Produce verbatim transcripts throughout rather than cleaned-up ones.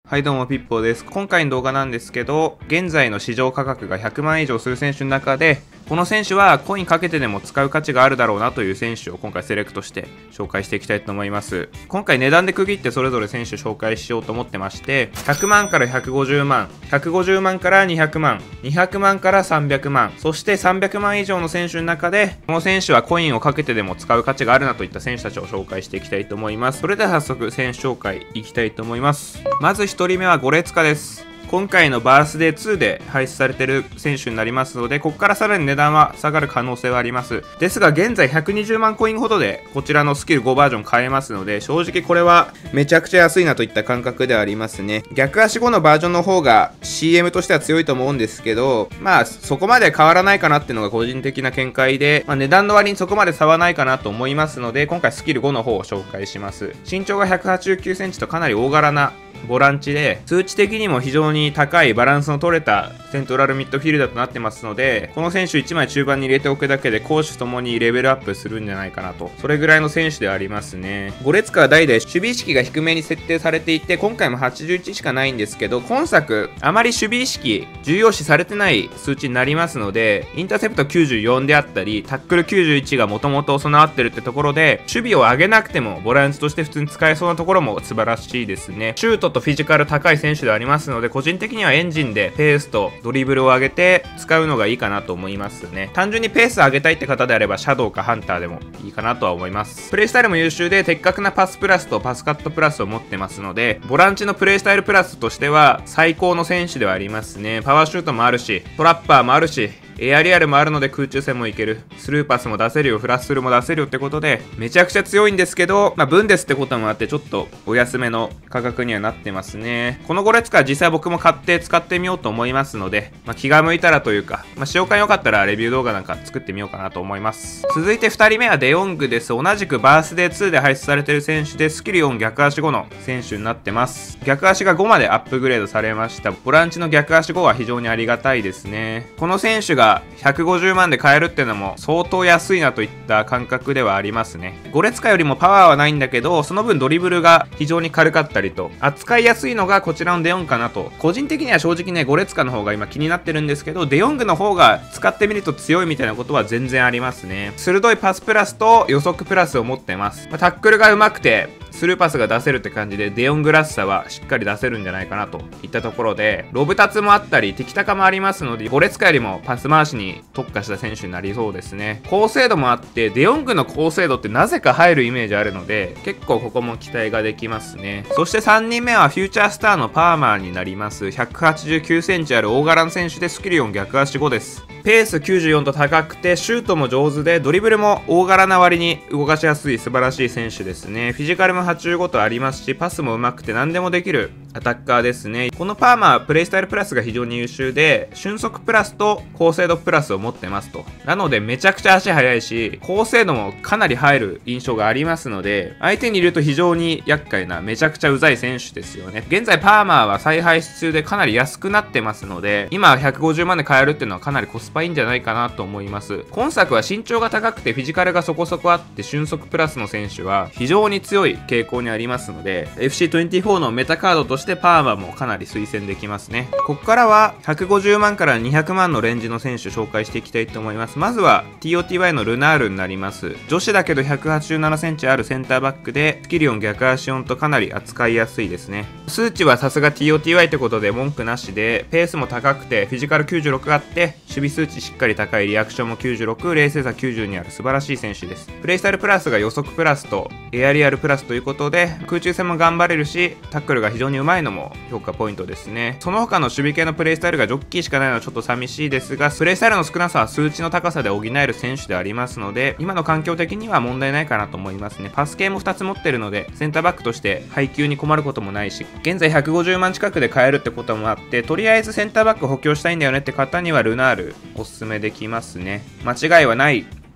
はいどうもピッポーです。今回の動画なんですけど、現在の市場価格がひゃくまん以上する選手の中で、この選手はコインかけてでも使う価値があるだろうなという選手を今回セレクトして紹介していきたいと思います。今回値段で区切ってそれぞれ選手紹介しようと思ってまして、ひゃくまんからひゃくごじゅうまん、ひゃくごじゅうまんからにひゃくまん、にひゃくまんからさんびゃくまん、そしてさんびゃくまん以上の選手の中で、この選手はコインをかけてでも使う価値があるなといった選手たちを紹介していきたいと思います。それでは早速選手紹介いきたいと思います。まずひとりめはゴレツカです。今回のバースデーツーで配出されている選手になりますので、ここからさらに値段は下がる可能性はあります。ですが現在ひゃくにじゅうまんコインほどでこちらのスキルごバージョン買えますので、正直これはめちゃくちゃ安いなといった感覚ではありますね。逆足ごのバージョンの方が シーエム としては強いと思うんですけど、まあそこまで変わらないかなっていうのが個人的な見解で、まあ、値段の割にそこまで差はないかなと思いますので、今回スキルごの方を紹介します。身長がひゃくはちじゅうきゅうセンチとかなり大柄なボランチで、数値的にも非常に高いバランスの取れたセントラルミッドフィールダーとなってますので、この選手いちまい中盤に入れておくだけで攻守ともにレベルアップするんじゃないかなと、それぐらいの選手ではありますね。ゴレツカは代々守備意識が低めに設定されていて、今回もはちじゅういちしかないんですけど、今作あまり守備意識重要視されてない数値になりますので、インターセプトきゅうじゅうよんであったりタックルきゅうじゅういちがもともと備わってるってところで、守備を上げなくてもボランチとして普通に使えそうなところも素晴らしいですね。シュートとフィジカル高い選手ではありますので、個人的にはエンジンでペースとドリブルを上げて使うのがいいかなと思いますね。単純にペース上げたいって方であればシャドウかハンターでもいいかなとは思います。プレイスタイルも優秀で的確なパスプラスとパスカットプラスを持ってますので、ボランチのプレイスタイルプラスとしては最高の選手ではありますね。パワーシュートもあるし、トラッパーもあるし、エアリアルもあるので空中戦もいける、スルーパスも出せるよ、フラッスルも出せるよってことでめちゃくちゃ強いんですけど、まあブンデスってこともあってちょっとお安めの価格にはなってますね。このゴレツカは実際僕も買って使ってみようと思いますので、まあ、気が向いたらというか、まあ、使用感良かったらレビュー動画なんか作ってみようかなと思います。続いてふたりめはデヨングです。同じくバースデーツーで配出されている選手で、スキルよん逆足ごの選手になってます。逆足がごまでアップグレードされました。ボランチの逆足ごは非常にありがたいですね。この選手がひゃくごじゅうまんで買えるっていうのも相当安いなといった感覚ではありますね。ゴレツカよりもパワーはないんだけど、その分ドリブルが非常に軽かったりと扱いやすいのがこちらのデヨングかなと。個人的には正直ね、ゴレツカの方が今気になってるんですけど、デヨングの方が使ってみると強いみたいなことは全然ありますね。鋭いパスプラスと予測プラスを持ってます。まあ、タックルが上手くてスルーパスが出せるって感じで、デヨングらしさはしっかり出せるんじゃないかなといったところで、ロブタツもあったり敵高もありますので、ゴレツカよりもパス回しに特化した選手になりそうですね。高精度もあって、デヨングの高精度ってなぜか入るイメージあるので、結構ここも期待ができますね。そしてさんにんめはフューチャースターのパーマーになります。ひゃくはちじゅうきゅうセンチある大柄の選手で、スキルよん逆足ごです。ペースきゅうじゅうよんと高くて、シュートも上手で、ドリブルも大柄な割に動かしやすい素晴らしい選手ですね。フィジカルもはちじゅうごとありますし、パスも上手くて何でもできるアタッカーですね。このパーマープレイスタイルプラスが非常に優秀で、俊足プラスと高精度プラスを持ってますと。なのでめちゃくちゃ足速いし、高精度もかなり入る印象がありますので、相手にいると非常に厄介なめちゃくちゃうざい選手ですよね。現在パーマーは再配出中でかなり安くなってますので、今ひゃくごじゅうまんで買えるっていうのはかなりコスパいいんじゃないかなと思います。今作は身長が高くてフィジカルがそこそこあって俊足プラスの選手は非常に強い傾向にありますので、 エフシーにじゅうよん のメタカードとしてパーマもかなり推薦できますね。ここからはひゃくごじゅうまんからにひゃくまんのレンジの選手紹介していきたいと思います。まずは ティーオーティーワイ のルナールになります。女子だけどひゃくはちじゅうななセンチあるセンターバックで、スキルよん逆足よんとかなり扱いやすいですね。数値はさすが ティーオーティーワイ ってことで文句なしで、ペースも高くてフィジカルきゅうじゅうろくあって、守備数値しっかり高い、リアクションもきゅうじゅうろく、冷静さきゅうじゅうにある素晴らしい選手です。プレイスタイルプラスが予測プラスとエアリアルプラスということで、空中戦も頑張れるし、タックルが非常にうまいのも評価ポイントですね。その他の守備系のプレイスタイルがジョッキーしかないのはちょっと寂しいですが、プレイスタイルの少なさは数値の高さで補える選手でありますので、今の環境的には問題ないかなと思いますね。パス系もふたつ持ってるので、センターバックとして配球に困ることもないし、現在ひゃくごじゅうまん近くで買えるってこともあって、とりあえずセンターバック補強したいんだよねって方にはルナールおすすめできますね。間違いはない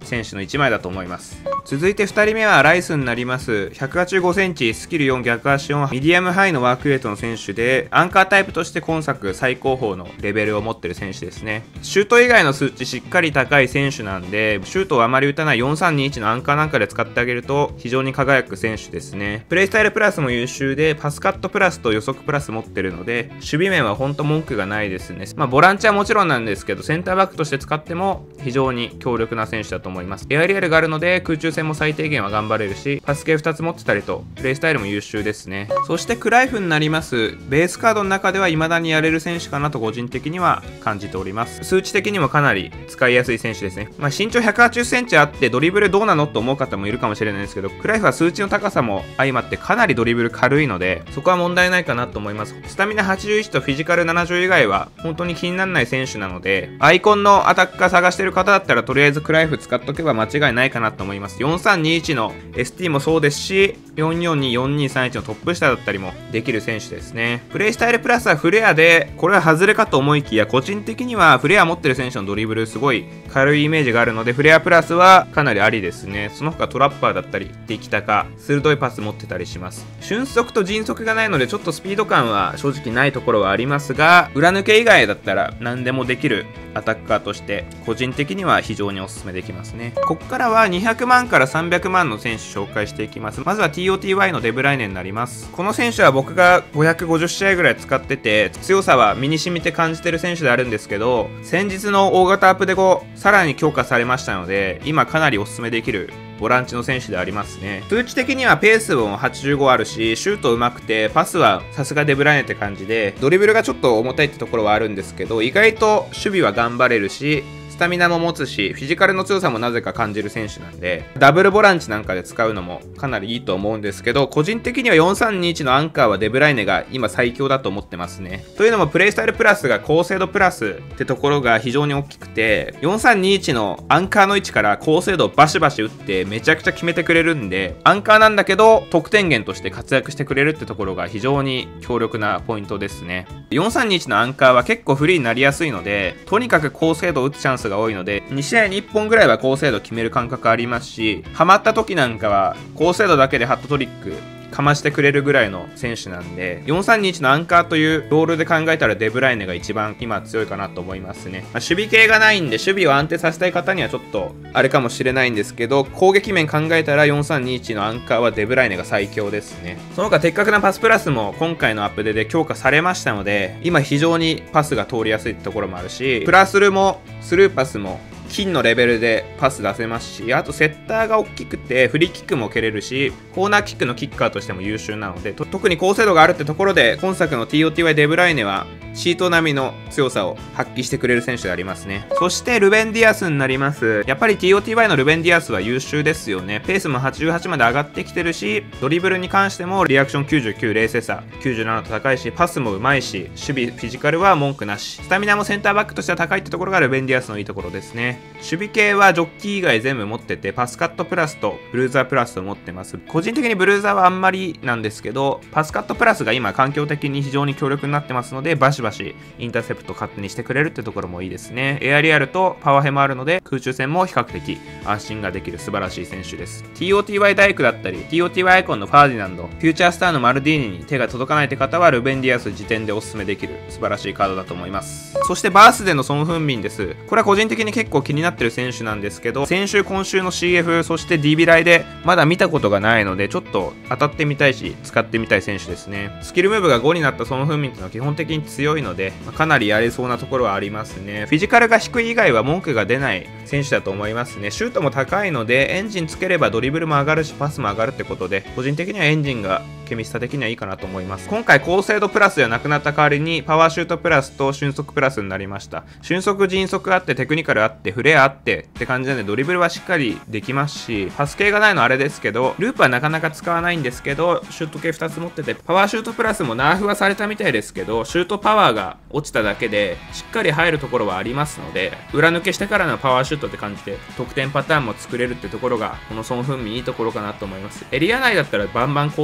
選手のいちまいだと思います。続いてふたりめはライスになります。ひゃくはちじゅうごセンチ、スキルよん、逆足よん、ミディアムハイのワークレートの選手で、アンカータイプとして今作最高峰のレベルを持ってる選手ですね。シュート以外の数値しっかり高い選手なんで、シュートをあまり打たないよんさんにいちのアンカーなんかで使ってあげると非常に輝く選手ですね。プレイスタイルプラスも優秀で、パスカットプラスと予測プラス持ってるので、守備面はほんと文句がないですね。まあボランチはもちろんなんですけど、センターバックとして使っても非常に強力な選手だと思います。エアリアルがあるので空中戦も最低限は頑張れるし、パス系ふたつ持ってたりとプレイスタイルも優秀ですね。そしてクライフになります。ベースカードの中では未だにやれる選手かなと個人的には感じております。数値的にもかなり使いやすい選手ですね。まあ身長ひゃくはちじゅっセンチあってドリブルどうなのと思う方もいるかもしれないですけど、クライフは数値の高さも相まってかなりドリブル軽いので、そこは問題ないかなと思います。スタミナはちじゅういちとフィジカルななじゅう以外は本当に気にならない選手なので、アイコンのアタッカー探してる方だったらとりあえずクライフ使っとけば間違いないかなと思います。よんさんにいちの エスティー もそうですし、よんよんに、よんにさんいちのトップ下だったりもできる選手ですね。プレイスタイルプラスはフレアで、これは外れかと思いきや、個人的にはフレア持ってる選手のドリブルすごい軽いイメージがあるので、フレアプラスはかなりありですね。その他トラッパーだったり、出来高、鋭いパス持ってたりします。俊足と迅速がないので、ちょっとスピード感は正直ないところはありますが、裏抜け以外だったら何でもできるアタッカーとして、個人的には非常にお勧めできますね。ここからはにひゃくまんからさんびゃくまんの選手紹介していきます。まずは ティーオーティーワイ のデブライネになります。この選手は僕がごひゃくごじゅう試合ぐらい使ってて、強さは身に染みて感じてる選手であるんですけど、先日の大型アップデ後、さらに強化されましたので、今かなりお勧めできるボランチの選手でありますね。数値的にはペースもはちじゅうごあるし、シュート上手くて、パスはさすがデブライネって感じで、ドリブルがちょっと重たいってところはあるんですけど、意外と守備は頑張れるし、スタミナも持つし、フィジカルの強さもなぜか感じる選手なんで、ダブルボランチなんかで使うのもかなりいいと思うんですけど、個人的にはよんさんにいちのアンカーはデブライネが今最強だと思ってますね。というのもプレイスタイルプラスが高精度プラスってところが非常に大きくて、よんさんにいちのアンカーの位置から高精度をバシバシ打ってめちゃくちゃ決めてくれるんで、アンカーなんだけど得点源として活躍してくれるってところが非常に強力なポイントですね。よんさんにいちのアンカーは結構フリーになりやすいので、とにかく高精度を打つチャンスが多いので、に試合にいっぽんぐらいは高精度決める感覚ありますし、ハマった時なんかは高精度だけでハットトリックかましてくれるぐらいの選手なんで、よんさんにいちのアンカーというロールで考えたらデブライネが一番今強いかなと思いますね。まあ、守備系がないんで守備を安定させたい方にはちょっとあれかもしれないんですけど、攻撃面考えたらよんさんにいちのアンカーはデブライネが最強ですね。その他的確なパスプラスも今回のアップデで強化されましたので、今非常にパスが通りやすいってところもあるし、プラスルもスルーパスも金のレベルでパス出せますし、あとセッターが大きくてフリーキックも蹴れるし、コーナーキックのキッカーとしても優秀なので、と特に高精度があるってところで、今作の ティーオーティーワイ デブライネはシート並みの強さを発揮してくれる選手でありますね。そしてルベン・ディアスになります。やっぱり ティーオーティーワイ のルベン・ディアスは優秀ですよね。ペースもはちじゅうはちまで上がってきてるし、ドリブルに関してもリアクションきゅうじゅうきゅう、冷静さきゅうじゅうななと高いし、パスもうまいし、守備フィジカルは文句なし、スタミナもセンターバックとしては高いってところがルベン・ディアスのいいところですね。守備系はジョッキー以外全部持ってて、パスカットプラスとブルーザープラスと持ってます。個人的にブルーザーはあんまりなんですけど、パスカットプラスが今環境的に非常に強力になってますので、バシバシインターセプト勝手にしてくれるってところもいいですね。エアリアルとパワーヘもあるので、空中戦も比較的安心ができる素晴らしい選手です。ティーオーティーワイ 大工だったり、ティーオーティーワイ アイコンのファーディナンド、フューチャースターのマルディーニに手が届かないって方は、ルベン・ディアス時点でおすすめできる素晴らしいカードだと思います。そしてバースデーのソン・フンミンです。これは個人的に結構気になってる選手なんですけど、先週今週の シーエフ、そして ディービー ライでまだ見たことがないので、ちょっと当たってみたいし、使ってみたい選手ですね。スキルムーブがごになったソン・フンミンっていうのは基本的に強いので、かなりやれそうなところはありますね。フィジカルが低い以外は文句が出ない選手だと思いますね。シュートも高いので、エンジンつければドリブルも上がるし、パスも上がるってことで、個人的にはエンジンがケミスタ的にはいいかなと思います。今回高精度プラスではなくなった代わりに、パワーシュートプラスと俊足プラスになりました。俊足、迅速あって、テクニカルあって、フレアあってって感じなんで、ドリブルはしっかりできますし、パス系がないのあれですけど、ループはなかなか使わないんですけど、シュート系ふたつ持ってて、パワーシュートプラスもナーフはされたみたいですけど、シュートパワーが落ちただけで、しっかり入るところはありますので、裏抜けしてからのパワーシュートって感じで、得点パターンも作れるってところが、このソン・フンミンいいところかなと思います。エリア内だったらバンバン高精度も入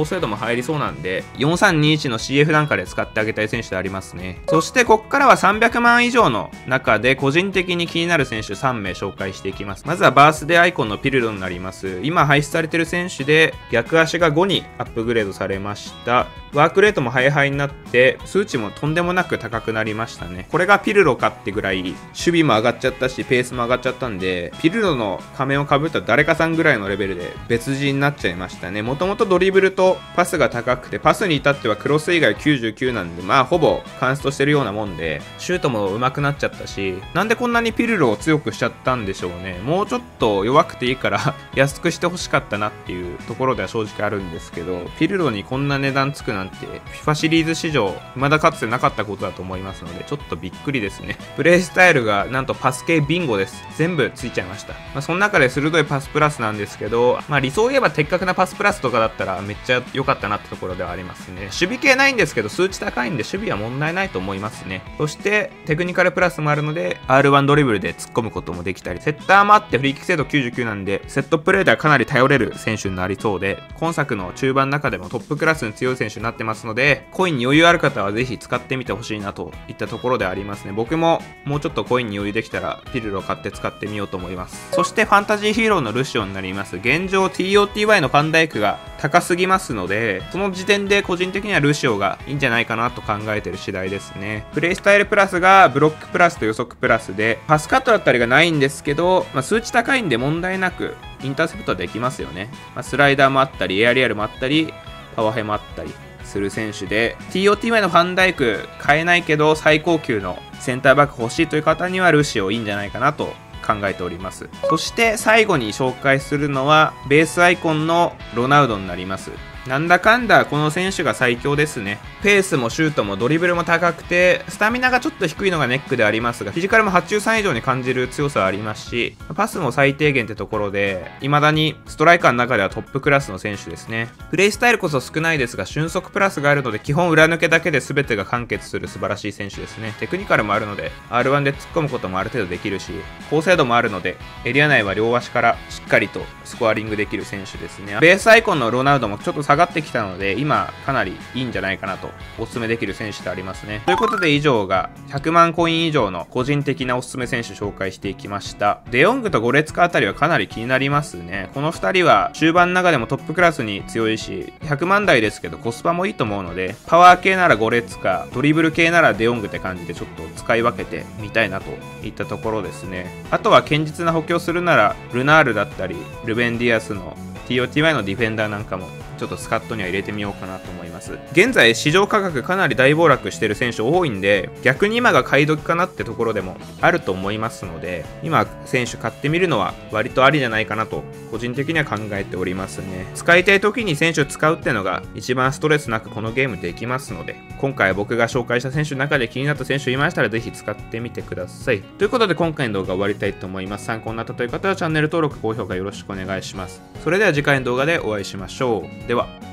入りそうなんで、よんさんにいちの シーエフ なんかで使ってあげたい選手でありますね。そしてこっからはさんびゃくまん以上の中で個人的に気になる選手さんめい紹介していきます。まずはバースデーアイコンのピルロになります。今排出されてる選手で逆足がごにアップグレードされました。ワークレートもハイハイになって数値もとんでもなく高くなりましたね。これがピルロかってぐらい守備も上がっちゃったしペースも上がっちゃったんで、ピルロの仮面をかぶった誰かさんぐらいのレベルで別人になっちゃいましたね。もともとドリブルとパスが高くて、パスに至ってはクロス以外きゅうじゅうきゅうなんで、まあほぼカンストしてるようなもんで、シュートも上手くなっちゃったし、なんでこんなにピルロを強くしちゃったんでしょうね。もうちょっと弱くていいから安くしてほしかったなっていうところでは正直あるんですけど、ピルロにこんな値段つくなんて FIFA シリーズ史上未だかつてなかったことだと思いますので、ちょっとびっくりですね。プレイスタイルがなんとパス系ビンゴです。全部ついちゃいました。まあ、その中で鋭いパスプラスなんですけど、まあ、理想を言えば的確なパスプラスとかだったらめっちゃ良かったなってところではありますね。守備系ないんですけど数値高いんで守備は問題ないと思いますね。そしてテクニカルプラスもあるので アールワン ドリブルで突っ込むこともできたり、セッターもあってフリーキック精度きゅうじゅうきゅうなんでセットプレーではかなり頼れる選手になりそうで、今作の中盤の中でもトップクラスに強い選手になってますので、コインに余裕ある方はぜひ使ってみてほしいなといったところでありますね。僕ももうちょっとコインに余裕できたらピルロ買って使ってみようと思います。そしてファンタジーヒーローのルシオになります。現状 ティーオーティーワイ のファンダイクが高すぎますので、その時点で個人的にはルシオがいいんじゃないかなと考えてる次第ですね。プレイスタイルプラスがブロックプラスと予測プラスで、パスカットだったりがないんですけど、まあ、数値高いんで問題なくインターセプトできますよね。まあ、スライダーもあったりエアリアルもあったりパワーヘもあったりする選手で、 ティーオーティーワイ のファンダイク買えないけど最高級のセンターバック欲しいという方にはルシオいいんじゃないかなと考えております。そして最後に紹介するのはベースアイコンのロナウドになります。なんだかんだこの選手が最強ですね。ペースもシュートもドリブルも高くて、スタミナがちょっと低いのがネックでありますが、フィジカルもはちじゅうさん以上に感じる強さはありますし、パスも最低限ってところで、未だにストライカーの中ではトップクラスの選手ですね。プレイスタイルこそ少ないですが、俊足プラスがあるので、基本裏抜けだけで全てが完結する素晴らしい選手ですね。テクニカルもあるので、アールワン で突っ込むこともある程度できるし、高精度もあるので、エリア内は両足からしっかりとスコアリングできる選手ですね。ベースアイコンのロナウドもちょっと下がってきたので、今かなりいいんじゃないかなとおすすめできる選手でありますね。ということで以上がひゃくまんコイン以上の個人的なおすすめ選手紹介していきました。デヨングとゴレツカあたりはかなり気になりますね。このふたりは中盤の中でもトップクラスに強いし、ひゃくまん台ですけどコスパもいいと思うので、パワー系ならゴレツカ、ドリブル系ならデヨングって感じでちょっと使い分けてみたいなといったところですね。あとは堅実な補強するならルナールだったりルベン・ディアスの ティーオーティーワイ のディフェンダーなんかもちょっとスカットには入れてみようかなと思います。現在市場価格かなり大暴落してる選手多いんで、逆に今が買い時かなってところでもあると思いますので、今選手買ってみるのは割とありじゃないかなと個人的には考えておりますね。使いたい時に選手を使うってのが一番ストレスなくこのゲームできますので、今回僕が紹介した選手の中で気になった選手いましたらぜひ使ってみてください。ということで今回の動画終わりたいと思います。参考になったという方はチャンネル登録高評価よろしくお願いします。それでは次回の動画でお会いしましょう。では。